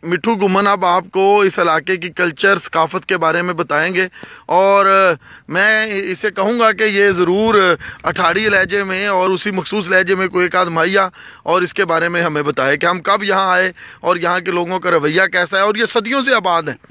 मिठू गुमन अब आपको इस इलाके की कल्चर सकाफ़त के बारे में बताएंगे और मैं इसे कहूँगा कि ये ज़रूर अठाड़ी लहजे में और उसी मखसूस लहजे में कोई एक आध माहिया और इसके बारे में हमें बताए कि हम कब यहाँ आए और यहाँ के लोगों का रवैया कैसा है और ये सदियों से आबाद है।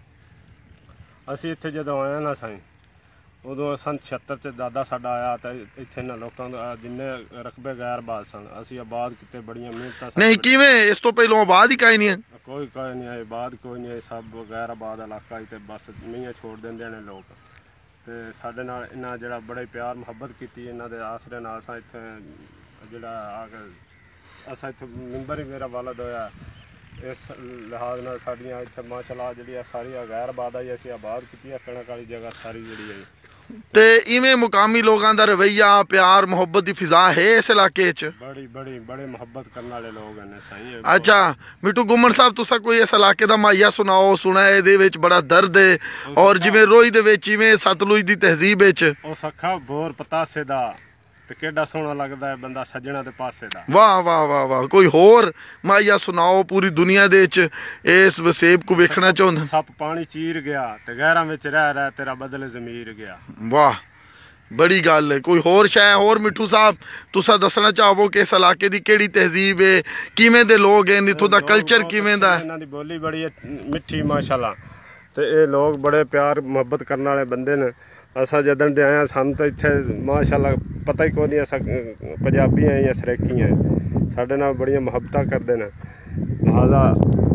ਅਸੀਂ ਇੱਥੇ ਜਦੋਂ ਆਏ ਨਾ ਸਾਈਂ ਉਦੋਂ ਸੰਨ 76 ਚ ਦਾਦਾ ਸਾਡਾ ਆਇਆ ਤੇ ਇੱਥੇ ਇਹਨਾਂ ਲੋਕਾਂ ਦਾ ਜਿੰਨੇ ਰਕਬੇ ਗੈਰ ਆਬਾਦ ਸਨ ਅਸੀਂ ਆਬਾਦ ਕੀਤੇ ਬੜੀਆਂ ਮਿਹਨਤਾਂ ਨਹੀਂ ਕਿਵੇਂ ਇਸ ਤੋਂ ਪਹਿਲਾਂ ਆਬਾਦ ਹੀ ਕਾਇ ਨਹੀਂ ਹੈ ਕੋਈ ਨਹੀਂ ਹੈ ਆਬਾਦ ਕੋਈ ਨਹੀਂ ਹੈ ਸਭ ਗੈਰ ਆਬਾਦ ਇਲਾਕਾ ਹੀ ਤੇ ਬਸ ਮੀਆਂ ਛੋੜ ਦਿੰਦੇ ਨੇ ਲੋਕ ਤੇ ਸਾਡੇ ਨਾਲ ਇਹਨਾਂ ਜਿਹੜਾ ਬੜੇ ਪਿਆਰ ਮੁਹੱਬਤ ਕੀਤੀ ਇਹਨਾਂ ਦੇ ਆਸਰੇ ਨਾਲ ਅਸਾਂ ਇੱਥੇ ਜਿਹੜਾ ਆ ਕੇ ਅਸਾਂ ਇੱਥੇ ਮੈਂਬਰ ਹੀ ਮੇਰਾ ਵਾਲਦ ਹੋਇਆ इस लिहाज नाल साडियां इत्थे माशाअल्लाह जिहड़ी सारी गैर आबाद आई असीं आबाद कीती कणक वाली जगह सारी जिहड़ी है ते इवें मुकामी लोगों का रवैया प्यार मुहब्बत की फिजा है इस इलाके च बड़ी बड़ी बड़े मुहब्बत करने वाले लोग हैं सही है। अच्छा मिठू गुमन साहब तुसा कोई इस इलाके का माहिया सुनाओ सुना है इहदे विच बड़ा दर्द है और जिवें रोही दे विच इवें सतलुज दी तहजीब विच ओ सखा बोर पतासे दा केड़ा सोहना लगता है बंदा सज्जना दे पासे दा। वाह वाह वाह वाह कोई होर माहिया सुनाओ पूरी दुनिया दे इस वसेब को वेखना चाहुंदा। सप पानी चीर गया ते गैरां विच रह तेरा बदले ज़मीर गया। वाह बड़ी गल है कोई होर शै होर मिठू साहब तुसा दसना चाहो कि इस इलाके की केड़ी तहजीब है किवें दे लोग हैं इत्थों दा कल्चर किवें दा है। इन्हां दी बोली बड़ी मिठी माशाअल्लाह ते ये लोग बड़े प्यार मुहब्बत करने वाले बंदे ने। असा जदन दे आए सानू तो इत्थे माशाअल्लाह पता ही कोई नहीं अस पंजाबी हैं या सरेकी हैं साडे नाल बड़ियां मुहब्बतां करदे ने लिहाजा।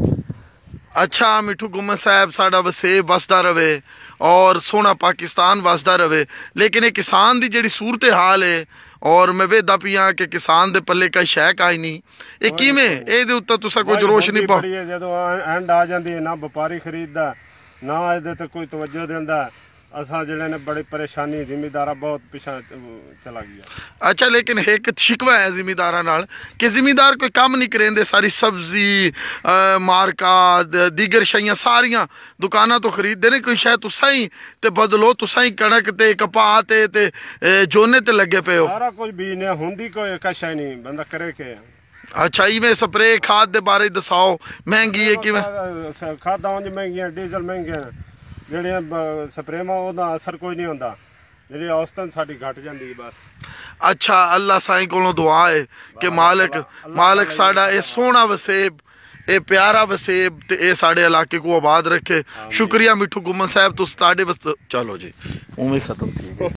अच्छा मिठू गुमन साहब साडा वसेब वसदा रवे और सोहना पाकिस्तान वसदा रवे लेकिन ये किसान की जिहड़ी सूरत हाल है और मैं वेखदा पिया कि किसान दे पल्ले का शै काई नहीं ये किवें इहदे उत्ते तुसां कुछ रोशनी पाओ। जदों एंड आ जांदी है ना व्यापारी खरीददा ना इहदे ते कोई तवज्जो दिंदा असा जिहड़े ने बड़ी परेशानी जिमीदारा बहुत पिछा चला गया। अच्छा लेकिन एक शिकवा है जिमीदारा नाल कि जिमीदार कोई काम नहीं करेंदे सारी सब्जी मार्का दीगर शाइयां सारियां दुकाना तो खरीदते ने कोई शायद तुसा ही ते बदलो तुसा ही कणक ते कपाह ते जोने ते लगे पे हो सारा कुछ बीज ने हुंदी कोई कशा नहीं बंदा करे के। अच्छा इवें स्प्रे खाद दे बारे दसाओ महंगी है किवें खादां उंज महंगियां डीजल महंगे ਜਿਹੜੀਆਂ ਸਪਰੇਵਾਂ ਉਹਦਾ ਅਸਰ ਕੋਈ ਨਹੀਂ ਹੁੰਦਾ ਜਿਹੜੀ ਔਸਤਨ ਸਾਡੀ ਘਟ ਜਾਂਦੀ ਬਸ। अच्छा अल्लाह साईं कोलों दुआ है कि मालिक साडा ये सोहना वसेब ये प्यारा वसेब ते ये साडे इलाके को आबाद रखे। शुक्रिया मिठू गुमन साहब तुस साडे चलो जी उवें खत्म थी।